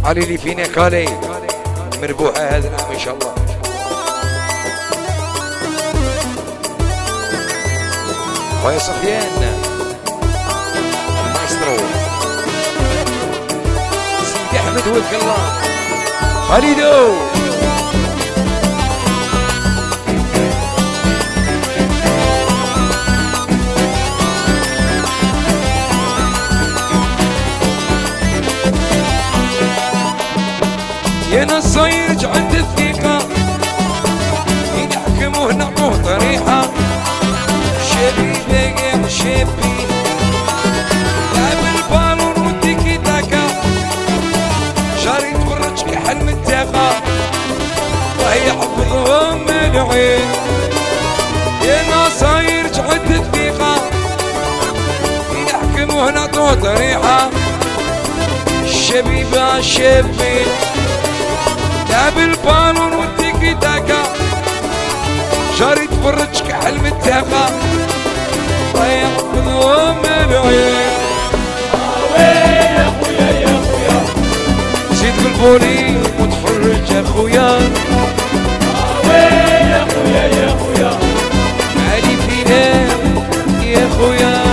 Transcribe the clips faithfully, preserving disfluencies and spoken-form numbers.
علي اللي فينا كالي مربوحة هذا العام ان شاء الله. خويا سفيان المايسترو سيدي احمد ولد الله خالدو يا ناس صاير عند الثقة ينحكموا نعطوه طريحة شبي باقي شبي لعب البالون والتيكي تاكا جاري تفرج كحل من التاقة وهي حفظهم العين. يا ناس صاير عند الثقة ينحكموا نعطوه طريحة شبي با شبي لعب البالون والتيكي تاكا جاري تفرج كحل من التاقة ضيع قدوم العين. وين يا خويا يا خويا زيد في البولي وتفرج يا خويا. وين يا خويا يا خويا علي فينا يا خويا.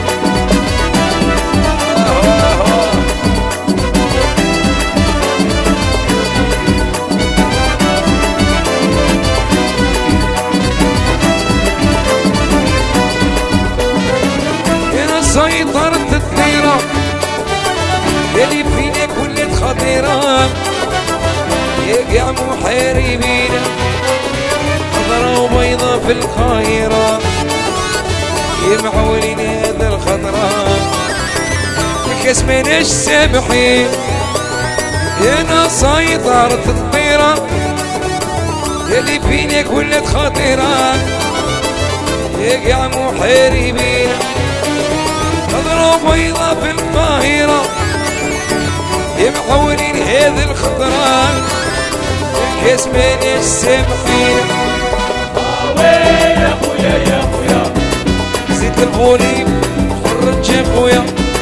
سيطرت الثيرة يلي فينا كلت خطيرة يا قاع محاربين خضرا وبيضا في القاهرة يا معولين هذا الخضرا الكاس ماناش سامحين. يا ناس سيطرت الطيرة يلي فينا كلت خطيرة يا قاع محاربين خضرا وبيضا في القاهرة يا محولين هذه الخضرا الكاس ماناش سامحين. وين يا خويا يا خويا زيد البولي تفرج يا خويا.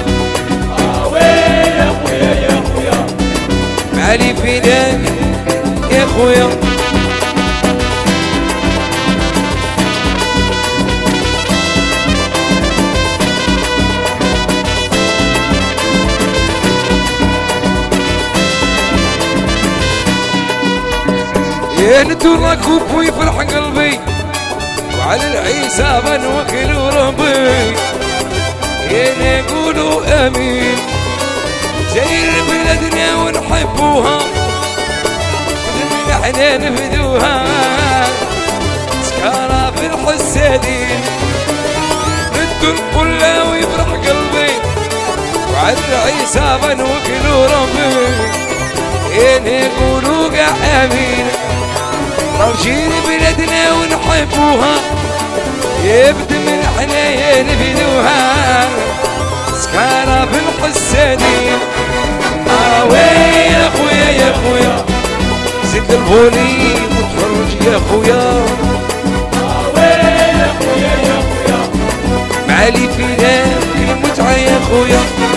وين يا خويا يا خويا معالي فداك يا خويا. يا ندور راكوب ويفرح قلبي وعلى العيسى بنوكل وربي يا نقولوا امين زي بلدنا ونحبوها من احنا نفدوها سكارة في الحسادين ندور كله ويفرح قلبي وعلى العيسى بنوكل وربي يا نقولوا قاع امين راجين بلادنا ونحبوها يبد من احنا نفدوها سكارة في الحسادين. وين يا خويا يا خويا زيد البولي وتفرج يا خويا. وين يا خويا يا خويا معالي فينا المتعة يا خويا.